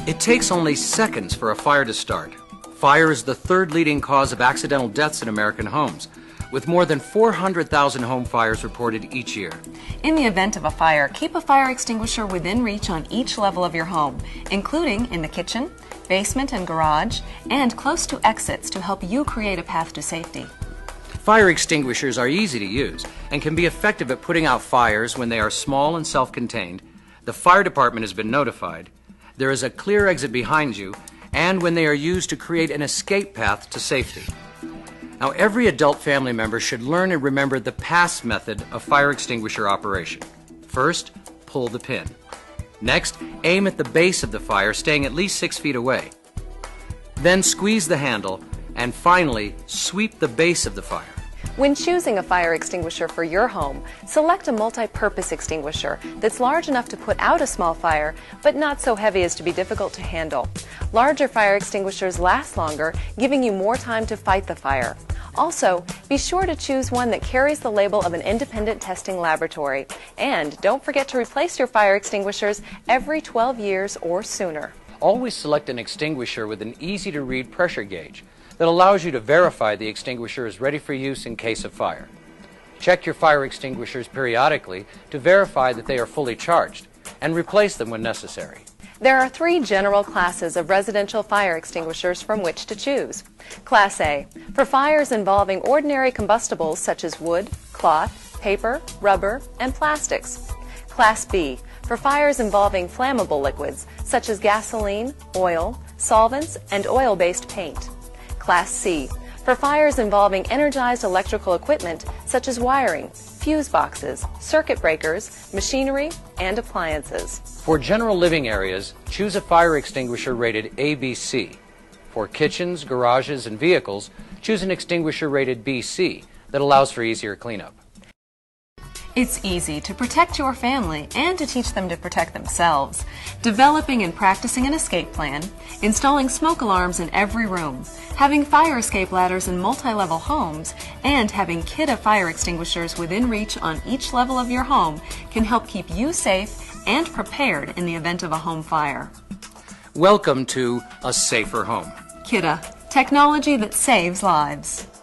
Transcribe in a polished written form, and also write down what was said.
It takes only seconds for a fire to start. Fire is the third leading cause of accidental deaths in American homes, with more than 400,000 home fires reported each year. In the event of a fire, keep a fire extinguisher within reach on each level of your home, including in the kitchen, basement and garage, and close to exits to help you create a path to safety. Fire extinguishers are easy to use and can be effective at putting out fires when they are small and self-contained, the fire department has been notified, there is a clear exit behind you, and when they are used to create an escape path to safety. Now, every adult family member should learn and remember the PASS method of fire extinguisher operation. First, pull the pin. Next, aim at the base of the fire, staying at least 6 feet away. Then squeeze the handle, and finally, sweep the base of the fire. When choosing a fire extinguisher for your home, select a multi-purpose extinguisher that's large enough to put out a small fire, but not so heavy as to be difficult to handle. Larger fire extinguishers last longer, giving you more time to fight the fire. Also, be sure to choose one that carries the label of an independent testing laboratory. And don't forget to replace your fire extinguishers every 12 years or sooner. Always select an extinguisher with an easy-to-read pressure gauge that allows you to verify the extinguisher is ready for use in case of fire. Check your fire extinguishers periodically to verify that they are fully charged, and replace them when necessary. There are 3 general classes of residential fire extinguishers from which to choose. Class A, for fires involving ordinary combustibles such as wood, cloth, paper, rubber, and plastics. Class B, for fires involving flammable liquids such as gasoline, oil, solvents, and oil-based paint. Class C, for fires involving energized electrical equipment such as wiring, fuse boxes, circuit breakers, machinery, and appliances. For general living areas, choose a fire extinguisher rated ABC. For kitchens, garages, and vehicles, choose an extinguisher rated BC that allows for easier cleanup. It's easy to protect your family and to teach them to protect themselves. Developing and practicing an escape plan, installing smoke alarms in every room, having fire escape ladders in multi-level homes, and having kit of fire extinguishers within reach on each level of your home can help keep you safe and prepared in the event of a home fire. Welcome to A Safer Home. Kidde, technology that saves lives.